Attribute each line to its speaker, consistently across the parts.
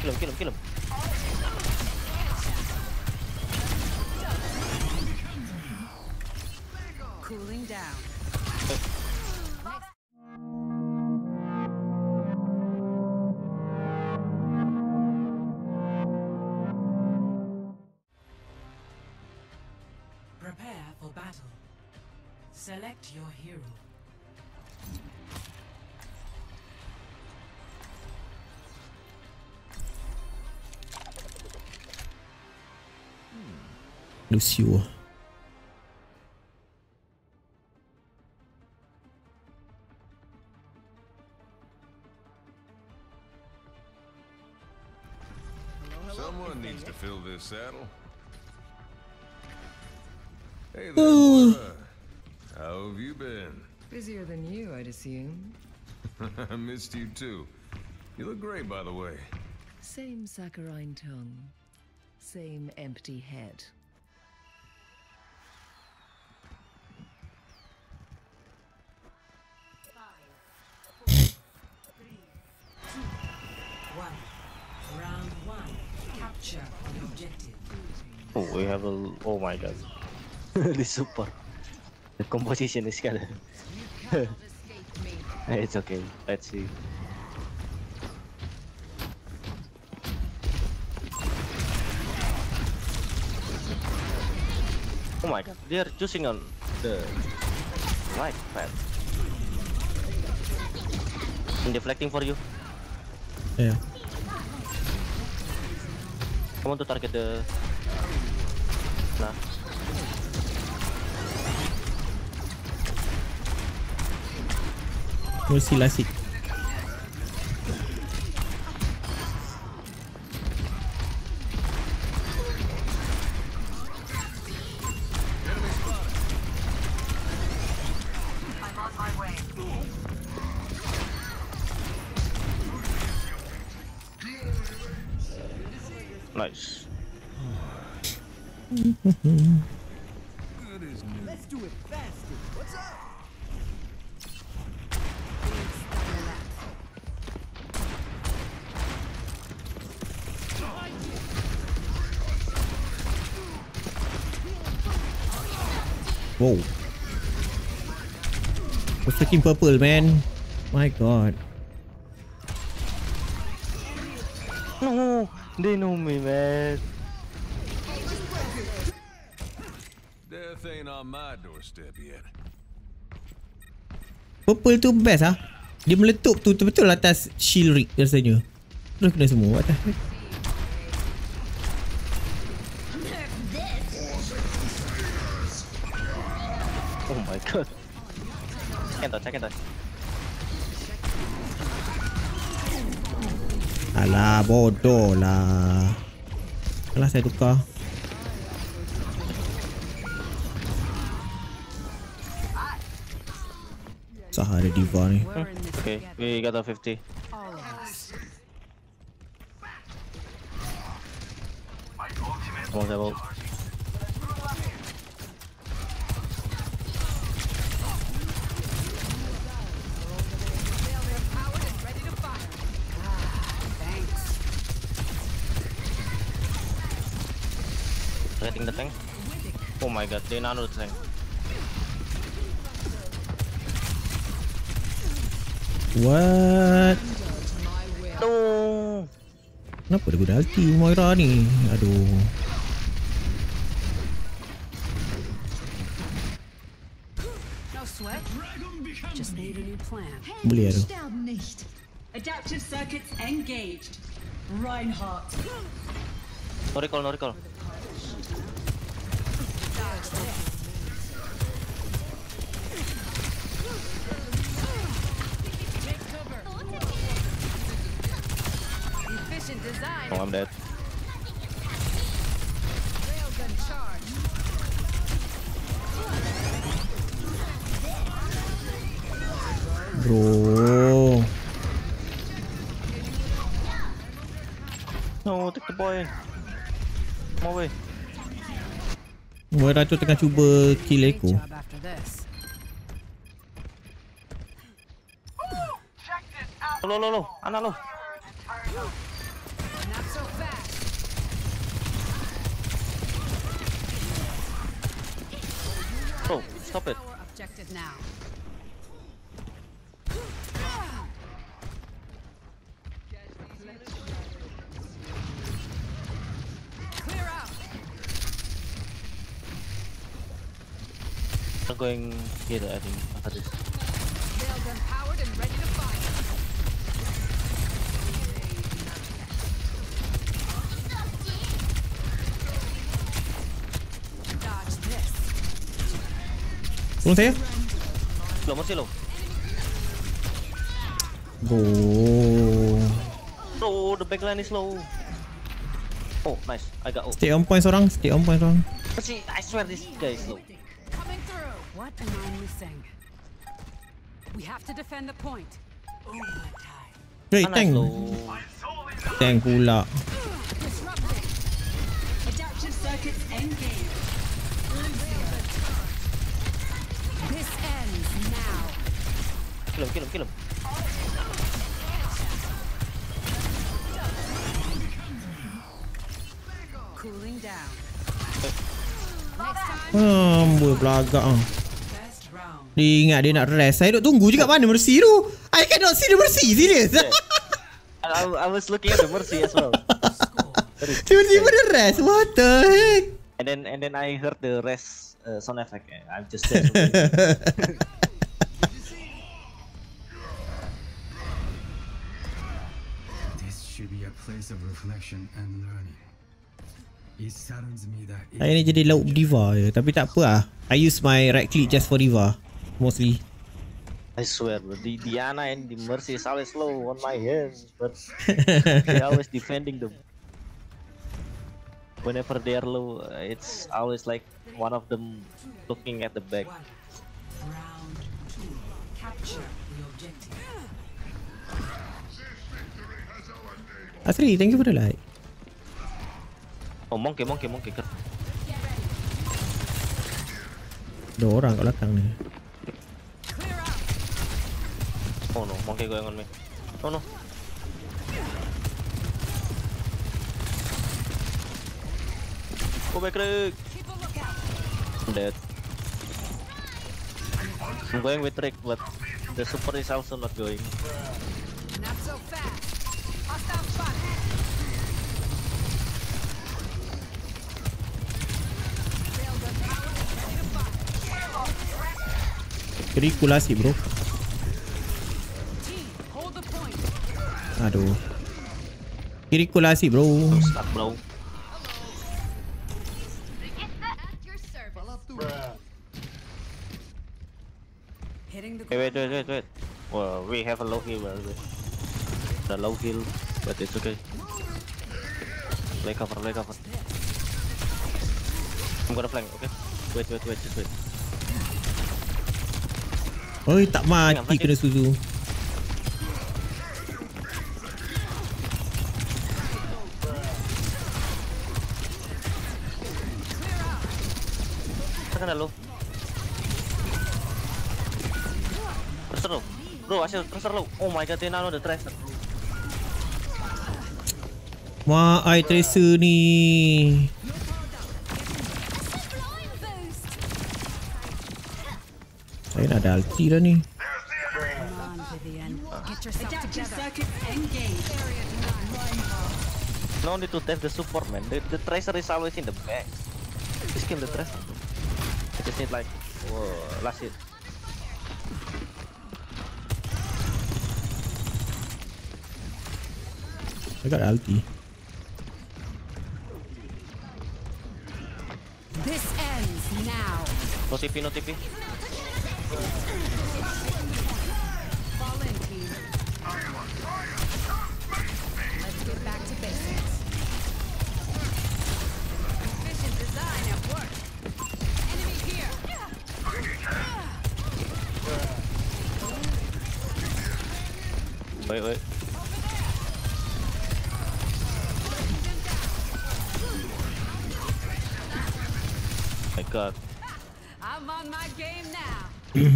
Speaker 1: Kill him.
Speaker 2: Cooling down.
Speaker 3: Prepare for battle. Select your hero.
Speaker 4: Lucio.
Speaker 5: Someone needs to fill this saddle. Hey there, Laura. How have you been?
Speaker 2: Busier than you, I'd assume.
Speaker 5: I missed you too. You look great, by the way.
Speaker 2: Same saccharine tongue. Same empty head.
Speaker 3: Round one. Capture the objective.
Speaker 1: Oh, we have a. Oh my god. This super. The composition is kind of. It's okay. Let's see. Oh my god, they are choosing on the right path. I'm deflecting for you.
Speaker 4: Yeah.
Speaker 1: I want to target the. Nah.
Speaker 4: We'll see Lasik.
Speaker 1: Nice.
Speaker 6: Let's do it faster. What's up?
Speaker 4: Whoa. The freaking purple, man. My god.
Speaker 1: No, they know me, man.
Speaker 5: Death ain't on my doorstep yet.
Speaker 4: Purple tu best ah. Dia meletup tu betul atas shield rig rasanya. Terus kena semua. What the heck?
Speaker 1: Oh my god. Check it out.
Speaker 4: Alah, bodoh lah. Alah, saya tukar. Sah ada diva ni.
Speaker 1: Okay, we got a 50. Almost level. Getting the tank. Oh my god, they nano the tank.
Speaker 4: What?
Speaker 1: No.
Speaker 4: Kenapa dia guna ulti Moira ni? Aduh.
Speaker 2: No sweat. Just need a new plan.
Speaker 4: Boleh aduh.
Speaker 7: Adaptive circuits engaged. Reinhardt.
Speaker 1: No recall. Oh, I'm dead.
Speaker 4: Bro.
Speaker 1: No, take the point. Come away.
Speaker 4: Moira tu tengah cuba kill aku.
Speaker 1: Lo. Anak lo. stop it.
Speaker 2: Our objective now. Clear out.
Speaker 1: I'm going here, I think, after this.
Speaker 2: They'll empowered and ready to fight. Dodge this.
Speaker 4: Tolong saya.
Speaker 1: Slow, masih low.
Speaker 4: Go.
Speaker 1: Bro, the backline is low. Oh, nice. I got ult.
Speaker 4: Stay on point seorang. Stay on point seorang.
Speaker 1: See, I swear this guy is low.
Speaker 2: Coming through. What am I missing? We have to defend the point.
Speaker 4: Wait,
Speaker 1: Mana
Speaker 4: tank.
Speaker 1: low?
Speaker 4: Tank pula.
Speaker 2: Disrupting.
Speaker 7: Adaptive circuits engaged.
Speaker 2: This ends now.
Speaker 1: Kill him, kill him, kill him.
Speaker 2: Cooling down. Next time.
Speaker 4: Amboi belagak ah.
Speaker 3: First round.
Speaker 4: Dia ingat dia nak rest. Saya duk tunggu je kat mana Mercy tu. I cannot see the Mercy. Serious.
Speaker 1: I was looking at the Mercy as well.
Speaker 4: Tiba-tiba dia rest. What the heck?
Speaker 1: And then I heard the rest sound effect. I'm just dead.
Speaker 8: This should be a place of reflection and learning. It saddens me that
Speaker 4: Saya ni jadi lauk diva je. Tapi tak apa lah. I use my right click just for diva. Mostly.
Speaker 1: I swear, bro, the Diana and the Mercy is always low on my hands, but they always defending them. Whenever they are low, it's always like one of them looking at the back.
Speaker 3: Round 2. Capture the objective.
Speaker 4: Asri, thank you for the like.
Speaker 1: Oh, monkey.
Speaker 4: Ada orang kat belakang ni.
Speaker 1: Oh no, monkey going on me. Oh no. Go back, Rick. I'm dead. I'm going with Rick, but the super is also not going.
Speaker 2: Not so fast. Hostile spotted.
Speaker 4: Kerikulasi bro.
Speaker 2: Team, hold the point.
Speaker 4: Aduh. Kerikulasi bro.
Speaker 1: Stuck, bro.
Speaker 2: Hitting the
Speaker 1: Hey, wait. Well, we have a low heal, by the way. The low heal, but it's okay. Lay cover. I'm gonna flank, okay? Wait, just wait.
Speaker 4: Oi, tak mati kena susu.
Speaker 1: Tekan dah low. Tracer low. Bro, Asyik tracer low. Oh my god, they nano the tracer.
Speaker 4: Mak ai tracer ni. Saya dah ada ulti dah ni.
Speaker 2: Come on, Vivian. Get yourself
Speaker 7: Adaptive
Speaker 2: together.
Speaker 7: circuits engaged.
Speaker 1: No need to test the support, man. The tracer is always in the back. Just kill the tracer. I just need like, last hit.
Speaker 4: I got ulti.
Speaker 2: This ends now.
Speaker 1: No TP.
Speaker 2: Fall in, team. Let's get back to basics. Efficient design at work. Enemy here.
Speaker 1: Wait. My god.
Speaker 2: I'm on my game now.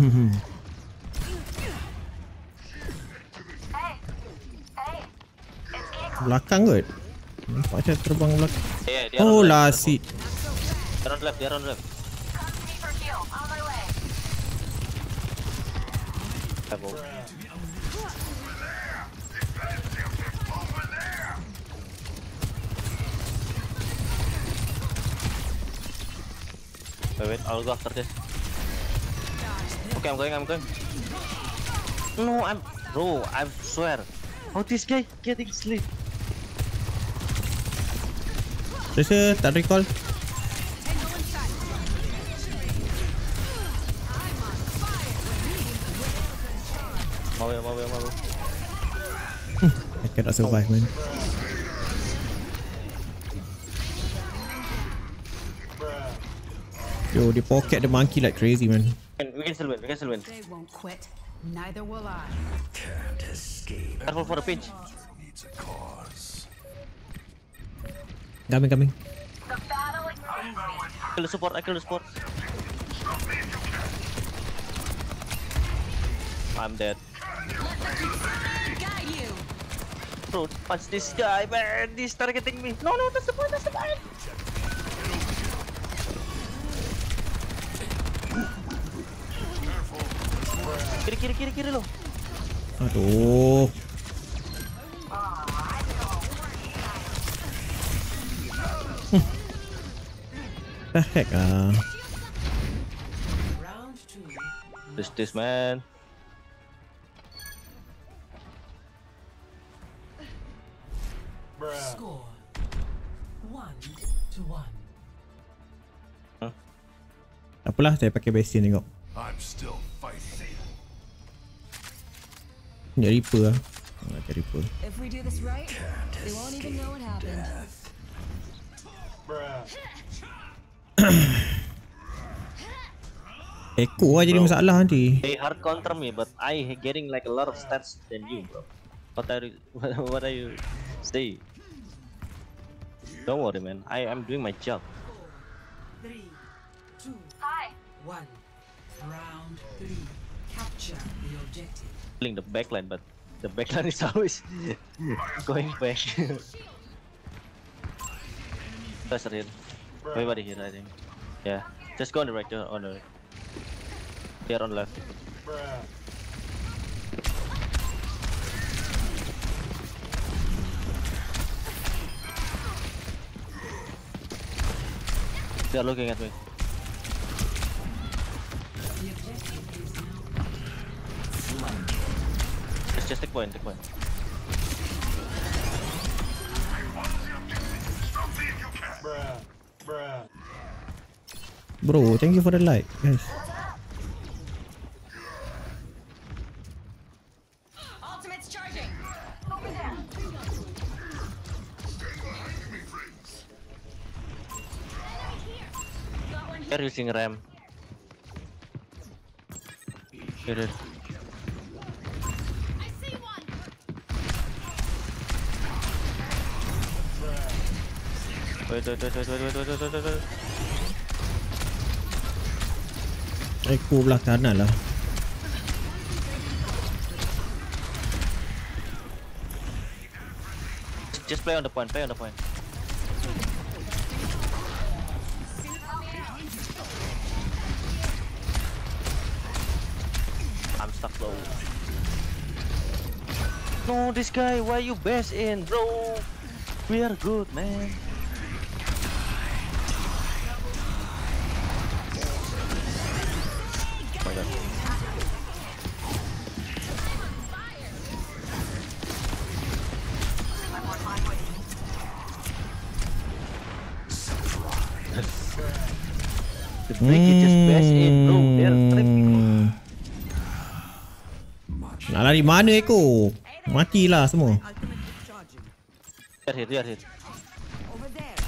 Speaker 4: Belakang kot. Nampak macam terbang belakang.
Speaker 1: Yeah,
Speaker 4: Oh lah si.
Speaker 1: They're on left. Level. Wait, I'll go after this. Okay, I'm going. No, bro, I swear. How this guy getting sleep?
Speaker 4: Saya tak recall.
Speaker 1: Mau.
Speaker 4: I cannot survive, man. Yo, they pocket the monkey like crazy, man.
Speaker 1: We can still win.
Speaker 2: They won't quit. Neither will I.
Speaker 5: Can't escape.
Speaker 1: Careful for the pinch.
Speaker 5: Needs a cause.
Speaker 4: Coming.
Speaker 1: I kill the support. I'm dead.
Speaker 7: Guide you.
Speaker 1: Bro, punch this guy, man. He's targeting me. No, that's the point. Kiri lo.
Speaker 4: Aduh. The heck
Speaker 3: Round 2.
Speaker 1: This man.
Speaker 3: Score 1-1.
Speaker 4: Apalah, saya pakai Bastion tengok.
Speaker 5: I'm still fighting.
Speaker 4: Ni Reaper lah. Ada Reaper.
Speaker 7: If we do this right, they won't even know what happened.
Speaker 4: Echo lah jadi masalah nanti.
Speaker 1: They hard counter me, but I getting like a lot of stats than you, bro. What are you saying? Don't worry, man. I'm doing my job.
Speaker 3: 3, 2, 1. Round 3. Capture the objective.
Speaker 1: Killing the backline, but the backline is always going back. Pressure here. Everybody here, I think. Yeah. Just go on the right. Here on the left. They are looking at me. Just take point.
Speaker 4: Bro, thank you for the like, guys.
Speaker 7: Ultimate's charging.
Speaker 1: They're using RAM. Here. Wait.
Speaker 4: Echo belah kanan lah.
Speaker 1: Just play on the point. I'm stuck low. No, this guy, why you best in, bro? We are good, man. Oh my God. The break is just best in, bro. They're tripping.
Speaker 4: Nak lari mana Echo? Matilah semua.
Speaker 1: They are hit.
Speaker 2: Over there.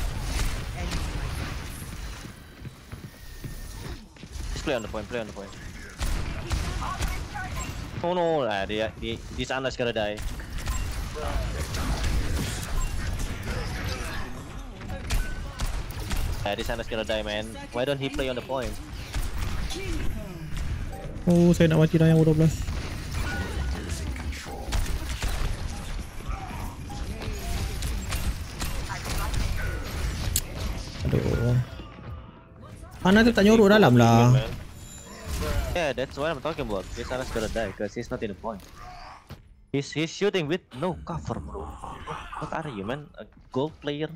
Speaker 1: Just play on the point. Oh no, this Ana's gonna die. This Ana's gonna die, man. Why don't he play on the point?
Speaker 4: Oh, saya nak mati dah yang 12. Aduh. Ana tu tak nyorok dalam lah.
Speaker 1: Yeah, that's what I'm talking about. Kisana's gonna die because he's not in the point. He's shooting with no cover, bro. What are you, man? A gold player?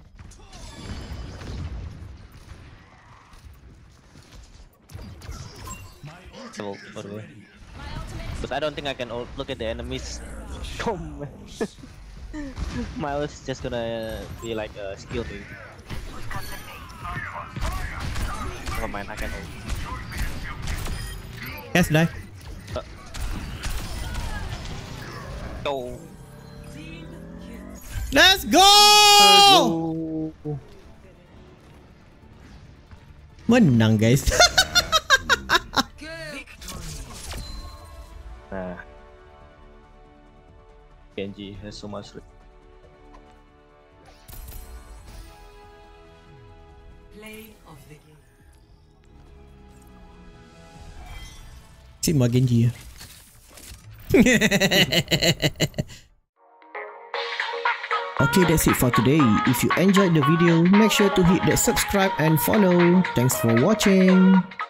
Speaker 1: So, by the way. But I don't think I can look at the enemies. Come, man. My ult is just gonna be like a skill thing. Never mind, I can ult.
Speaker 4: Yes, die.
Speaker 1: Go.
Speaker 4: Let's go! Menang, guys.
Speaker 1: Nah, Genji has so much.
Speaker 3: Play of the game.
Speaker 4: Sigma Genji. Okay, that's it for today. If you enjoyed the video, make sure to hit that subscribe and follow. Thanks for watching.